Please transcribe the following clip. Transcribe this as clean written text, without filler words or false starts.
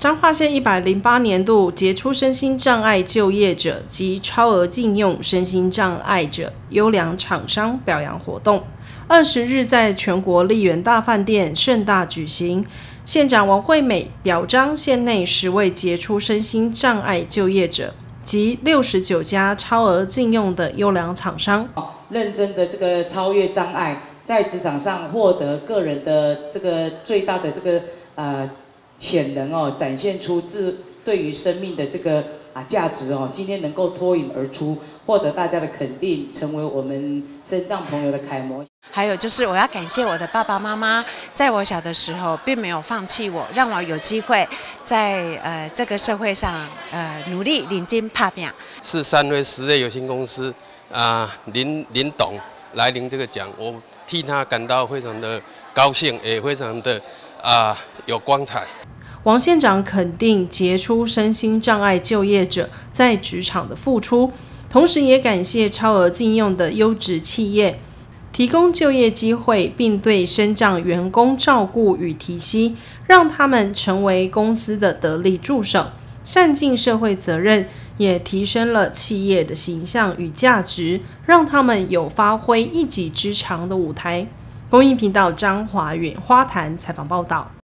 彰化县108年度杰出身心障碍就业者及超额禁用身心障碍者优良厂商表扬活动，20日在全国丽园大饭店盛大举行。县长王惠美表彰县内10位杰出身心障碍就业者及69家超额禁用的优良厂商， 认真的这个超越障碍，在职场上获得个人的这个最大的这个潜能哦，展现出对于生命的这个价值哦，今天能够脱颖而出，获得大家的肯定，成为我们身障朋友的楷模。 还有就是我要感谢我的爸爸妈妈，在我小的时候并没有放弃我，让我有机会在这个社会上努力领军打拼。 是3位实业有限公司林董来领这个奖，我替他感到非常的高兴，也非常的有光彩。 王县长肯定杰出身心障碍就业者在职场的付出，同时也感谢超额禁用的优质企业，提供就业机会，并对身障员工照顾与提携，让他们成为公司的得力助手，善尽社会责任，也提升了企业的形象与价值，让他们有发挥一己之长的舞台。公益频道张华远花坛采访报道。